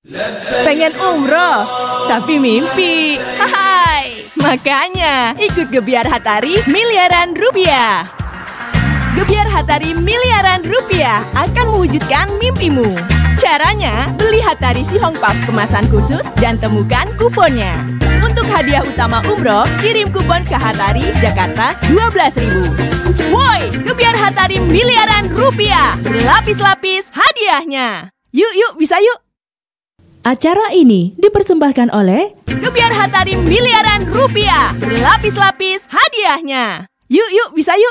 Pengen umroh, tapi mimpi. Hai, makanya ikut Gebiar Hatari miliaran rupiah. Gebiar Hatari miliaran rupiah akan mewujudkan mimpimu. Caranya, beli Hatari Si Hong Puff kemasan khusus dan temukan kuponnya. Untuk hadiah utama umroh, kirim kupon ke Hatari, Jakarta 12.000. Woi, Gebiar Hatari miliaran rupiah. Berlapis-lapis hadiahnya. Yuk, bisa yuk. Acara ini dipersembahkan oleh Gebiar Hatari miliaran rupiah. Berlapis-lapis hadiahnya. Yuk, bisa yuk.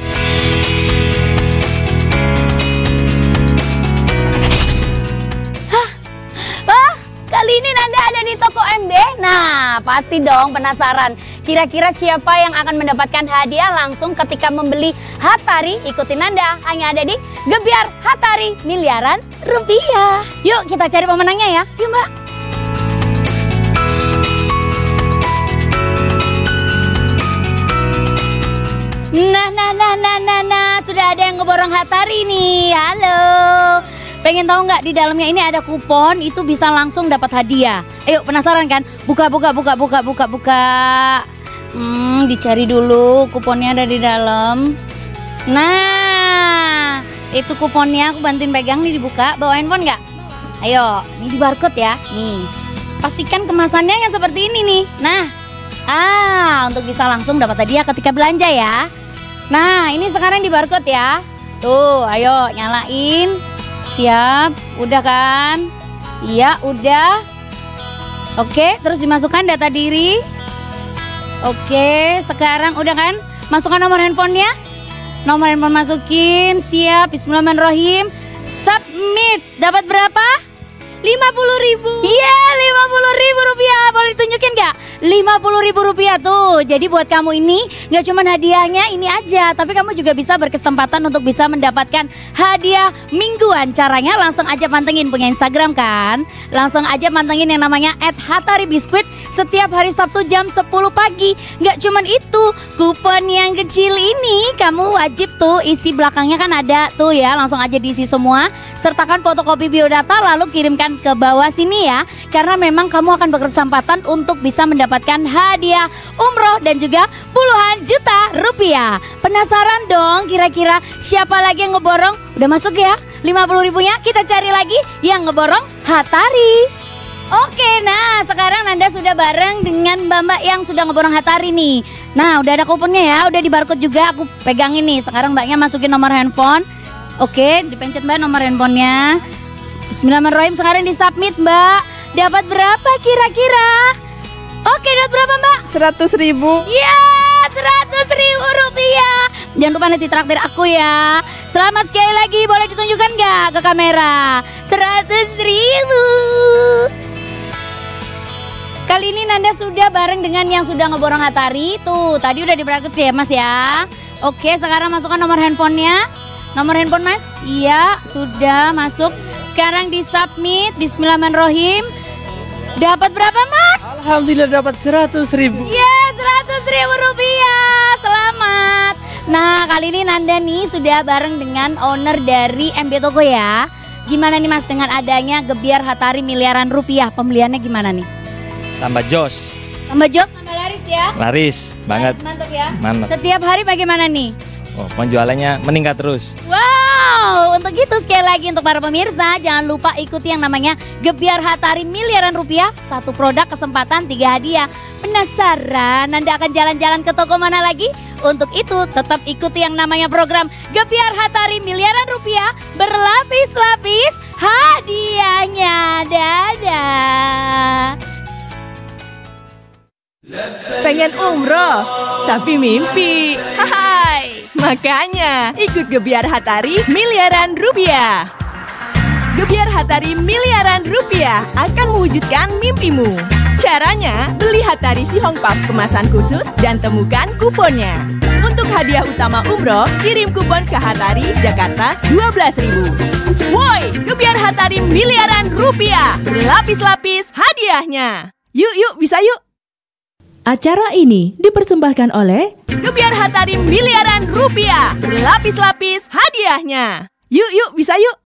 Kali ini Nanda ada di toko MB. Nah, pasti dong penasaran. Kira-kira siapa yang akan mendapatkan hadiah langsung ketika membeli Hatari? Ikutin Nanda, hanya ada di Gebiar Hatari miliaran rupiah. Yuk kita cari pemenangnya ya. Yuk Mbak. Nah, sudah ada yang ngeborong Hatari nih. Halo. Pengen tahu nggak di dalamnya ini ada kupon, itu bisa langsung dapat hadiah. Ayo, penasaran kan? Buka. Dicari dulu, kuponnya ada di dalam. Nah, itu kuponnya, aku bantuin pegang nih, dibuka. Bawa handphone nggak? Ayo, ini di barcode ya. Nih, pastikan kemasannya yang seperti ini nih. Nah, untuk bisa langsung dapat hadiah ketika belanja ya. Nah, ini sekarang di barcode ya. Tuh, ayo nyalain. Siap, udah kan? Iya, udah. Oke, terus dimasukkan data diri. Oke, sekarang udah kan? Masukkan nomor handphonenya. Nomor handphone masukin, siap. Bismillahirrahmanirrahim. Submit. Dapat berapa? 50.000. Iya, 50.000 rupiah. Boleh ditunjukin nggak? 50.000 rupiah tuh. Jadi buat kamu ini nggak cuma hadiahnya ini aja, tapi kamu juga bisa berkesempatan untuk bisa mendapatkan hadiah mingguan. Caranya langsung aja pantengin, punya Instagram kan? Langsung aja pantengin yang namanya @hataribiskuit setiap hari Sabtu jam 10 pagi. Nggak cuman itu, kupon yang kecil ini kamu wajib tuh isi belakangnya kan ada tuh ya. Langsung aja diisi semua. Sertakan fotokopi biodata lalu kirimkan ke bawah sini ya. Karena memang kamu akan berkesempatan untuk bisa mendapatkan hadiah umroh dan juga puluhan juta rupiah. Penasaran dong kira-kira siapa lagi yang ngeborong? Udah masuk ya 50.000-nya, kita cari lagi yang ngeborong Hatari. Oke, nah sekarang Nanda sudah bareng dengan mbak-mbak yang sudah ngeborong Hatari nih. Nah udah ada kuponnya ya, udah di barcode juga, aku pegangin nih. Sekarang mbaknya masukin nomor handphone. Oke, dipencet mbak nomor handphonenya. Bismillahirrahmanirrahim, sekarang disubmit mbak. Dapat berapa kira-kira? Oke, dapat berapa mbak? 100.000. Ya, 100.000 rupiah. Jangan lupa nanti traktir aku ya. Selamat sekali lagi, boleh ditunjukkan nggak ke kamera? 100.000. Kali ini Nanda sudah bareng dengan yang sudah ngeborong Hatari. Tuh, tadi udah diberangkat ya mas ya. Oke, sekarang masukkan nomor handphonenya. Nomor handphone mas? Iya, sudah masuk. Sekarang disubmit. Bismillahirrahmanirrahim. Dapat berapa mas? Alhamdulillah dapat 100.000. Ya, 100.000 rupiah. Selamat. Nah, kali ini Nanda nih sudah bareng dengan owner dari MB Toko ya. Gimana nih mas dengan adanya Gebiar Hatari miliaran rupiah? Pembeliannya gimana nih? Tambah jos. Tambah jos, tambah laris ya? Laris banget. Laris, mantap ya? Mantap. Setiap hari bagaimana nih? Oh, penjualannya meningkat terus. Wow, untuk itu sekali lagi untuk para pemirsa jangan lupa ikuti yang namanya Gebiar Hatari miliaran rupiah. Satu produk kesempatan 3 hadiah. Penasaran Nanda akan jalan-jalan ke toko mana lagi? Untuk itu tetap ikuti yang namanya program Gebiar Hatari miliaran rupiah. Berlapis-lapis hadiahnya. Dadah. Pengen umroh, tapi mimpi. Hai, makanya ikut Gebiar Hatari miliaran rupiah. Gebiar Hatari miliaran rupiah akan mewujudkan mimpimu. Caranya, beli Hatari Si Hong Puff kemasan khusus dan temukan kuponnya. Untuk hadiah utama umroh, kirim kupon ke Hatari, Jakarta 12.000. Woi, Gebiar Hatari miliaran rupiah. Berlapis-lapis hadiahnya. Yuk, bisa yuk. Acara ini dipersembahkan oleh Gebiar Hatari miliaran rupiah. Berlapis-lapis hadiahnya. Yuk, bisa yuk.